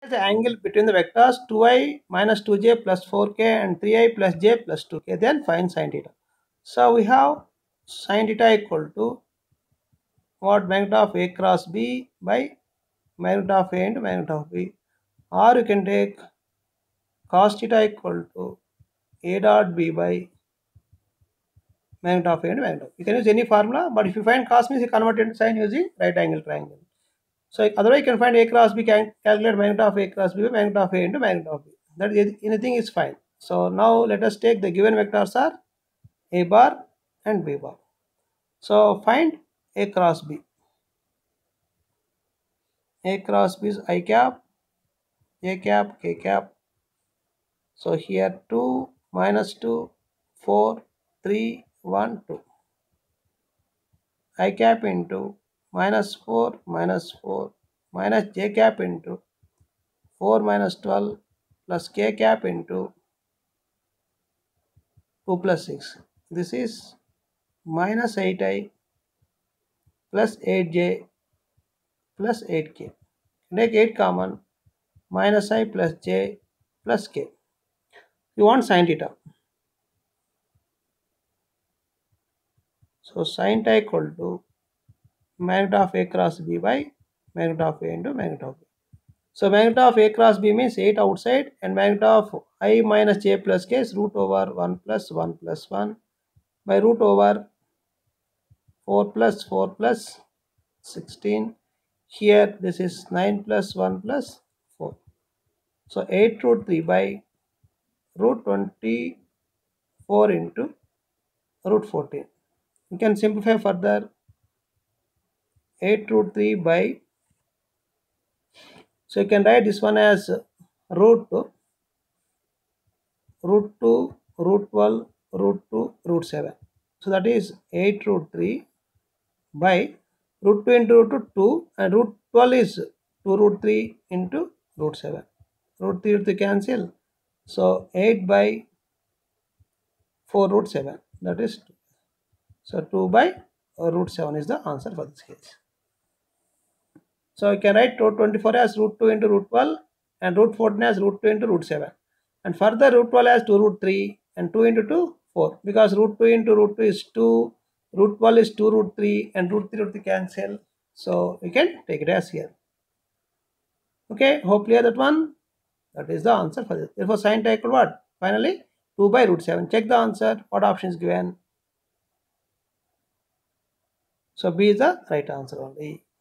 The angle between the vectors 2i minus 2j plus 4k and 3i plus j plus 2k. Then find sin theta. So we have sin theta equal to what? Magnitude of a cross b by magnitude of a into magnitude of b. Or you can take cos theta equal to a dot b by magnitude of a into magnitude of b. You can use any formula, but if you find cos means you convert into sin using right angle triangle. So otherwise you can find a cross b, can calculate magnitude of a cross b by magnitude of a into magnitude of b. That is, anything is fine. So now let us take the given vectors are a bar and b bar. So find a cross b. A cross b is I cap, j cap, k cap. So here 2 minus 2, 4, 3, 1, 2. I cap into minus 4 minus j cap into 4 minus 12 plus k cap into 2 plus 6. This is minus 8i plus 8j plus 8k. Take 8 common, minus I plus j plus k. You want sin theta. So sin theta equal to magnitude of a cross b by magnitude of a into magnitude of b. So magnitude of a cross b means 8 outside, and magnitude of I minus j plus k is root over 1 plus 1 plus 1 by root over 4 plus 16. Here this is 9 plus 1 plus 4. So 8 root 3 by root 24 into root 14. You can simplify further. 8 root 3 by, so you can write this one as root 2, root 2, root 12, root 2, root 7. So that is 8 root 3 by root 2 into root 2, and root 12 is 2 root 3 into root 7. Root 3 root 3 cancel. So 8 by 4 root 7, that is 2. So 2 by root 7 is the answer for this case. So you can write root 24 as root 2 into root 12 and root 14 as root 2 into root 7. And further root 12 as 2 root 3 and 2 into 2, 4. Because root 2 into root 2 is 2, root 12 is 2 root 3 and root 3 root 3 cancel. So you can take it as here. Okay, hope clear that one. That is the answer for this. Therefore sin theta equal what? Finally 2 by root 7. Check the answer. What option is given? So B is the right answer only.